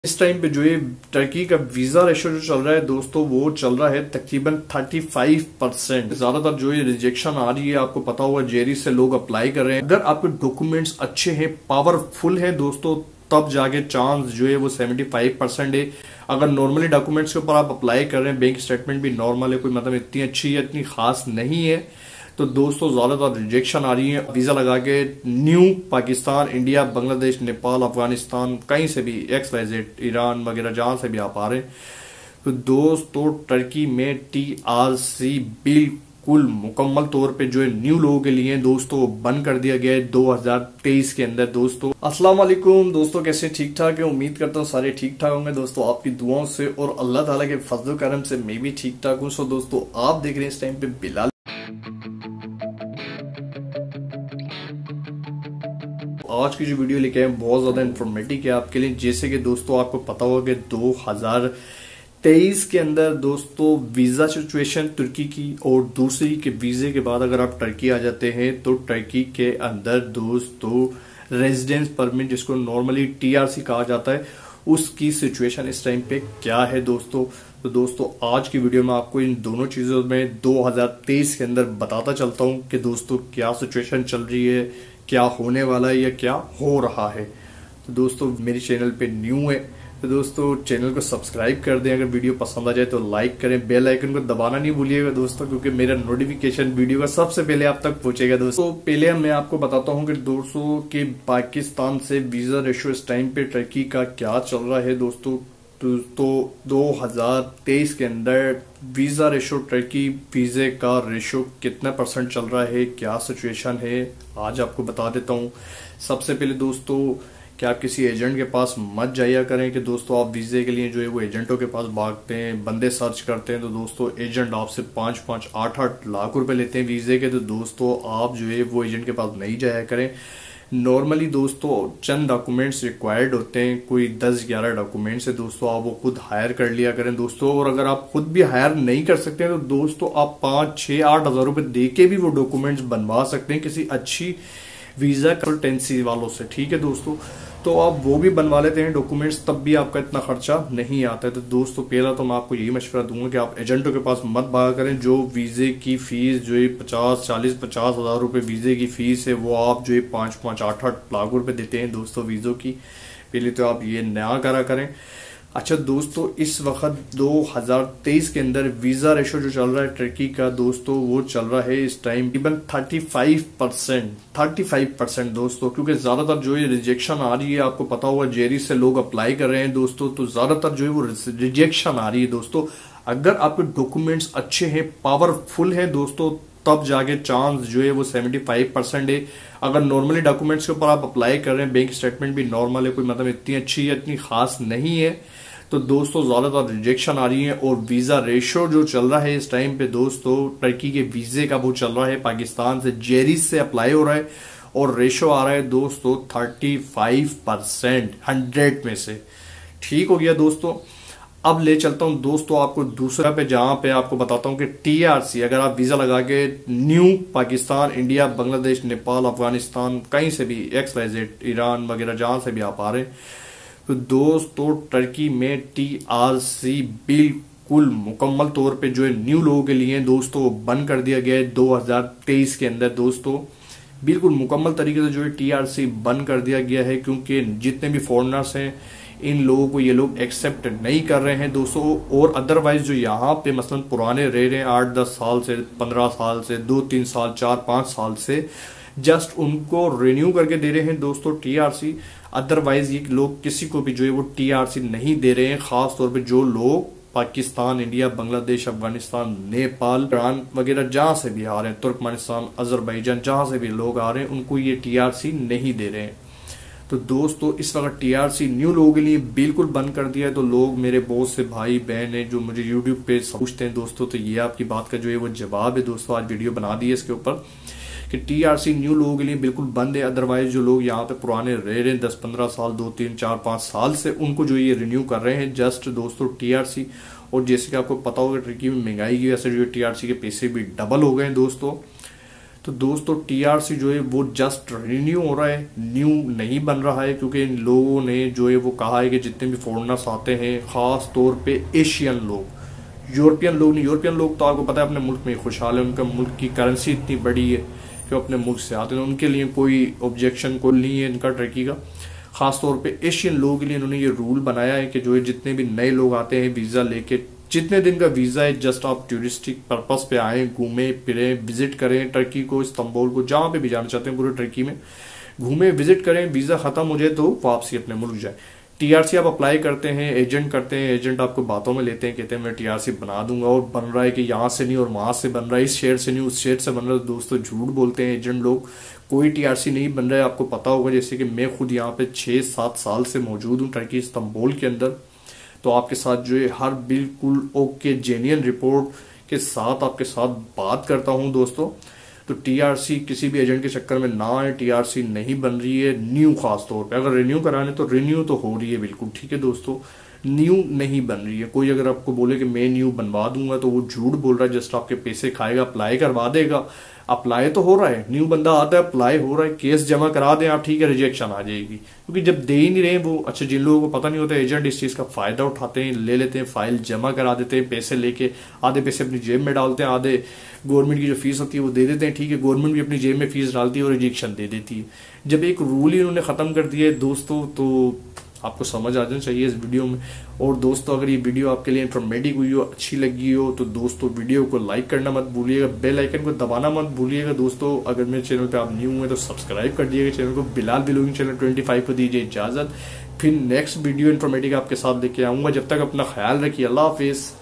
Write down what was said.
इस टाइम पे जो ये टर्की का वीजा रेशो जो चल रहा है दोस्तों, वो चल रहा है तकरीबन 35%। ज्यादातर जो ये रिजेक्शन आ रही है, आपको पता होगा जेरी से लोग अप्लाई कर रहे हैं। अगर आपके डॉक्यूमेंट्स अच्छे हैं, पावरफुल है दोस्तों, तब जाके चांस जो है वो 75% है। अगर नॉर्मली डॉक्यूमेंट्स के ऊपर आप अप्लाई कर रहे हैं, बैंक स्टेटमेंट भी नॉर्मल है, कोई मतलब इतनी अच्छी या इतनी खास नहीं है, तो दोस्तों ज्यादातर रिजेक्शन आ रही है। वीजा लगा के न्यू पाकिस्तान, इंडिया, बांग्लादेश, नेपाल, अफगानिस्तान, कहीं से भी XYZ, ईरान वगैरह जहां से भी आप आ रहे हैं, तो दोस्तों टर्की में TRC बिल्कुल मुकम्मल तौर पे जो है न्यू लोगों के लिए दोस्तों बंद कर दिया गया है 2023 के अंदर। दोस्तों अस्सलाम वालेकुम दोस्तों, कैसे ठीक ठाक है? उम्मीद करता हूँ सारे ठीक ठाक होंगे दोस्तों, आपकी दुआओं से और अल्लाह ताला के फजल करम से मैं भी ठीक ठाक हूँ। सो दोस्तों आप देख रहे हैं इस टाइम पे बिलाल। आज की जो वीडियो लेके आए बहुत ज्यादा इन्फॉर्मेटिव है आपके लिए। जैसे कि दोस्तों आपको पता होगा कि 2023 के अंदर दोस्तों वीजा सिचुएशन तुर्की की, और दूसरी के वीजे के बाद अगर आप टर्की आ जाते हैं तो टर्की के अंदर दोस्तों रेजिडेंस परमिट, जिसको नॉर्मली TRC कहा जाता है, उसकी सिचुएशन इस टाइम पे क्या है दोस्तों। तो दोस्तों आज की वीडियो में आपको इन दोनों चीजों में 2023 के अंदर बताता चलता हूं कि दोस्तों क्या सिचुएशन चल रही है, क्या होने वाला है या क्या हो रहा है। तो दोस्तों मेरे चैनल पे न्यू है तो दोस्तों चैनल को सब्सक्राइब कर दें, अगर वीडियो पसंद आ जाए तो लाइक करें, बेल आइकन को दबाना नहीं भूलिएगा दोस्तों, क्योंकि मेरा नोटिफिकेशन वीडियो का सबसे पहले आप तक पहुंचेगा। दोस्तों पहले मैं आपको बताता हूं कि दोस्तों के पाकिस्तान से वीजा रेशो इस टाइम पे टर्की का क्या चल रहा है दोस्तों। तो 2023 के अंदर वीजा रेशो, टर्की वीजे का रेशो कितना % चल रहा है, क्या सिचुएशन है, आज आपको बता देता हूं। सबसे पहले दोस्तों कि आप किसी एजेंट के पास मत जाया करें कि दोस्तों आप वीजे के लिए जो है वो एजेंटों के पास भागते हैं, बंदे सर्च करते हैं, तो दोस्तों एजेंट आपसे 5-5, 8-8 लाख रुपए लेते हैं वीजे के। तो दोस्तों आप जो है वो एजेंट के पास नहीं जाया करें। नॉर्मली दोस्तों चंद डॉक्यूमेंट्स रिक्वायर्ड होते हैं, कोई 10-11 डॉक्यूमेंट्स है दोस्तों, आप वो खुद हायर कर लिया करें दोस्तों। और अगर आप खुद भी हायर नहीं कर सकते हैं तो दोस्तों आप 5-6-8 हजार रुपए दे के भी वो डॉक्यूमेंट्स बनवा सकते हैं किसी अच्छी वीजा कंसल्टेंसी वालों से, ठीक है दोस्तों। तो आप वो भी बनवा लेते हैं डॉक्यूमेंट्स, तब भी आपका इतना खर्चा नहीं आता है। तो दोस्तों पहला तो मैं आपको यही मशवरा दूंगा कि आप एजेंटों के पास मत भागा करें। जो वीजे की फीस जो है 50 हजार रुपए वीजे की फीस है, वो आप जो है 5-5, 8-8 लाख रुपए देते हैं दोस्तों वीजों की। पहले तो आप ये नया करा करें। अच्छा दोस्तों इस वक्त 2023 के अंदर वीजा रेशो जो चल रहा है टर्की का दोस्तों, वो चल रहा है इस टाइम तकरीबन 35% दोस्तों, क्योंकि ज्यादातर जो है रिजेक्शन आ रही है। आपको पता होगा जेरी से लोग अप्लाई कर रहे हैं दोस्तों, तो ज्यादातर जो है वो रिजेक्शन आ रही है दोस्तों। अगर आपके डॉक्यूमेंट्स अच्छे हैं, पावरफुल है दोस्तों, तब जाके चांस जो है वो 75% है। अगर नॉर्मली डॉक्यूमेंट्स के ऊपर आप अप्लाई कर रहे हैं, बैंक स्टेटमेंट भी नॉर्मल है, कोई मतलब इतनी अच्छी या इतनी खास नहीं है, तो दोस्तों ज्यादातर रिजेक्शन आ रही है। और वीजा रेशो जो चल रहा है इस टाइम पे दोस्तों टर्की के वीजे का वो चल रहा है, पाकिस्तान से जेरी से अप्लाई हो रहा है और रेशो आ रहा है दोस्तों 35% 100 में से। ठीक हो गया दोस्तों। अब ले चलता हूं दोस्तों आपको दूसरा पे, जहां पे आपको बताता हूं कि TRC अगर आप वीजा लगा के न्यू पाकिस्तान, इंडिया, बांग्लादेश, नेपाल, अफगानिस्तान, कहीं से भी XYZ, ईरान वगैरह जहां से भी आप आ रहे हैं, तो दोस्तों टर्की में TRC बिल्कुल मुकम्मल तौर पे जो है न्यू लोगों के लिए दोस्तों बंद कर दिया गया है 2023 के अंदर। दोस्तों बिल्कुल मुकम्मल तरीके से जो है TRC बंद कर दिया गया है, क्योंकि जितने भी फॉरेनर्स हैं इन लोगों को ये लोग एक्सेप्ट नहीं कर रहे हैं दोस्तों। और अदरवाइज जो यहाँ पे मसलन पुराने रह रहे हैं 8-10 साल से, 15 साल से, 2-3 साल, 4-5 साल से, जस्ट उनको रिन्यू करके दे रहे हैं दोस्तों TRC। अदरवाइज ये लोग किसी को भी जो है वो TRC नहीं दे रहे हैं। खास तौर पे जो लोग पाकिस्तान, इंडिया, बांग्लादेश, अफगानिस्तान, नेपाल, ईरान वगैरह जहां से भी आ रहे हैं, तुर्कमेनिस्तान, अजरबैजान, जहां से भी लोग आ रहे हैं, उनको ये TRC नहीं दे रहे हैं। तो दोस्तों इस वक्त TRC न्यू लोगों के लिए बिल्कुल बंद कर दिया है। तो लोग मेरे बहुत से भाई बहन है जो मुझे यूट्यूब पे पूछते हैं दोस्तों, तो ये आपकी बात का जो है वो जवाब है दोस्तों। आज वीडियो बना दी है इसके ऊपर कि TRC न्यू लोगों के लिए बिल्कुल बंद है। अदरवाइज जो लोग यहाँ पे पुराने रह रहे हैं 10-15 साल, 2-3-4-5 साल से, उनको जो ये रिन्यू कर रहे हैं जस्ट दोस्तों TRC। और जैसे कि आपको पता होगा टर्की में महंगाई की वजह से जो TRC के पैसे भी डबल हो गए हैं दोस्तों। तो दोस्तों टीआरसी जो है वो जस्ट रिन्यू हो रहा है, न्यू नहीं बन रहा है, क्योंकि इन लोगों ने जो है वो कहा है कि जितने भी फॉरेनर्स आते हैं, खास तौर पे एशियन लोग, यूरोपियन लोग नहीं, यूरोपियन लोग तो आपको पता है अपने मुल्क में खुशहाल है, उनका मुल्क की करेंसी इतनी बड़ी है कि अपने मुल्क से आते हैं, उनके लिए कोई ऑब्जेक्शन कोई नहीं है इनका टर्की का। खास तौर पे एशियन लोगों के लिए इन्होंने ये रूल बनाया है कि जो है जितने भी नए लोग आते हैं वीजा लेके, जितने दिन का वीजा है, जस्ट आप टूरिस्टिक पर्पस पे आए, घूमे फिरे, विजिट करें टर्की को, इस्तांबुल को, जहां पे भी जाना चाहते हैं पूरे टर्की में घूमे विजिट करें, वीजा खत्म हो जाए तो वापसी अपने मुल्क जाए। टीआरसी आप अप्लाई करते हैं, एजेंट करते हैं, एजेंट आपको बातों में लेते हैं, कहते हैं मैं टीआरसी बना दूंगा, और बन रहा है कि यहाँ से नहीं और वहां से बन रहा है, इस शहर से नहीं उस शहर से बन रहा है। दोस्तों झूठ बोलते हैं एजेंट लोग, कोई टीआरसी नहीं बन रहा है। आपको पता होगा जैसे कि मैं खुद यहाँ पे 6-7 साल से मौजूद हूँ टर्की इस्तांबुल के अंदर, तो आपके साथ जो है हर बिल्कुल ओके जेन्युइन रिपोर्ट के साथ आपके साथ बात करता हूं दोस्तों। तो टीआरसी किसी भी एजेंट के चक्कर में ना आए, टीआरसी नहीं बन रही है न्यू, खास तौर पे अगर रिन्यू कराने तो रिन्यू तो हो रही है बिल्कुल ठीक है दोस्तों, न्यू नहीं बन रही है। कोई अगर आपको बोले कि मैं न्यू बनवा दूंगा तो वो झूठ बोल रहा है, जस्ट आपके पैसे खाएगा, अप्लाई करवा देगा, अप्लाई तो हो रहा है, न्यू बंदा आता है, अप्लाई हो रहा है, केस जमा करा दें आप, ठीक है, रिजेक्शन आ जाएगी, क्योंकि जब दे ही नहीं रहे वो। अच्छा, जिन लोगों को पता नहीं होता, एजेंट इस चीज का फायदा उठाते हैं, ले लेते हैं, फाइल जमा करा देते हैं, पैसे लेके आधे पैसे अपनी जेब में डालते हैं, आधे गवर्नमेंट की जो फीस होती है वो दे देते हैं, ठीक है, गवर्नमेंट भी अपनी जेब में फीस डालती है और रिजेक्शन दे देती है। जब एक रूल ही उन्होंने खत्म कर दिया है दोस्तों, तो आपको समझ आ जाना चाहिए इस वीडियो में। और दोस्तों अगर ये वीडियो आपके लिए इन्फॉर्मेटिव हुई हो, अच्छी लगी हो, तो दोस्तों वीडियो को लाइक करना मत भूलिएगा, बेल आइकन को दबाना मत भूलिएगा दोस्तों। अगर मेरे चैनल पे आप न्यू हुए तो सब्सक्राइब कर दिएगा चैनल को। बिलाल व्लॉगिंग चैनल 25 को दीजिए इजाजत, फिर नेक्स्ट वीडियो इन्फॉर्मेटिव आपके साथ लेके आऊंगा। जब तक अपना ख्याल रखिए, अल्लाह हाफिज।